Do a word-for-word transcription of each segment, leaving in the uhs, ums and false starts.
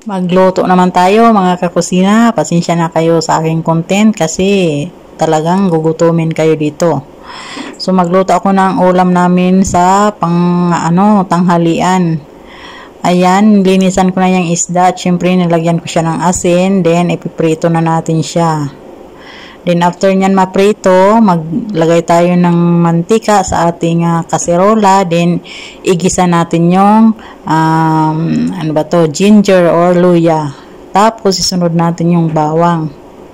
Magluto naman tayo mga kakusina. Pasensya na kayo sa aking content kasi talagang gugutumin kayo dito. So magluto ako ng ulam namin sa pang ano tanghalian. Ayan, linisan ko na yung isda. Siyempre nilagyan ko siya ng asin, then ipiprito na natin siya. Then after nyan maprito, maglagay tayo ng mantika sa ating uh, kaserola. Then igisa natin yung um, ano ba to, ginger or luya. Tapos isunod natin yung bawang.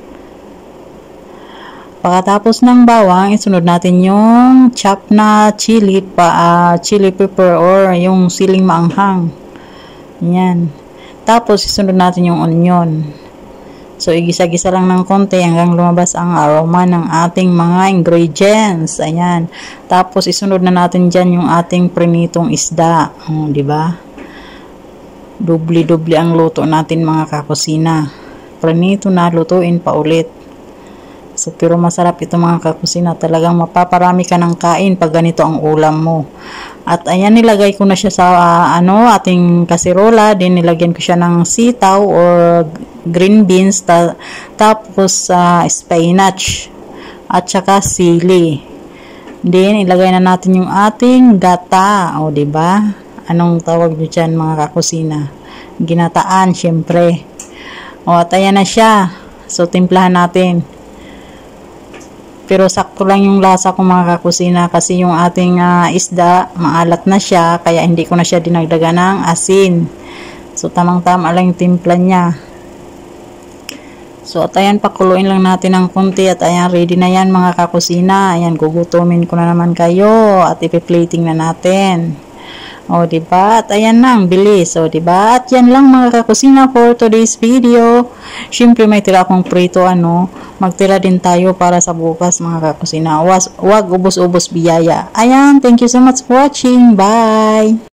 Pagkatapos ng bawang, isunod natin yung chop na chili pa uh, chili pepper or yung siling maanghang. Yan. Tapos isunod natin yung onion. So, igisa-gisa lang ng konti hanggang lumabas ang aroma ng ating mga ingredients. Ayan. Tapos, isunod na natin dyan yung ating prinitong isda. O, diba? Dubli-dubli ang luto natin mga kakusina. Prinito na, lutuin pa ulit. So, pero masarap ito mga kakusina. Talagang mapaparami ka ng kain pag ganito ang ulam mo. At ayan, nilagay ko na siya sa uh, ano, ating kaserola. Then, nilagyan ko siya ng sitaw or green beans. Ta tapos, uh, spinach. At saka sili. Then, ilagay na natin yung ating gata. O, diba? Anong tawag nyo dyan mga kakusina? Ginataan, syempre. O, at ayan na siya. So, timplahan natin. Pero sakto lang yung lasa ko mga kakusina kasi yung ating uh, isda, maalat na siya, kaya hindi ko na siya dinagdagan ng asin. So, tamang-tama lang yung timpla niya. So, at ayan, pakuluin lang natin ng konti at ayan, ready na yan mga kakusina. Ayan, gugutumin ko na naman kayo at ipi-plating na natin. O, diba? At ayan na, ang bilis. O, diba? At yan lang mga kakusina for today's video. Siyempre, may tira akong prito, ano. Magtira din tayo para sa bukas mga kakusina. Huwag ubos-ubos biyaya. Ayan, thank you so much for watching. Bye!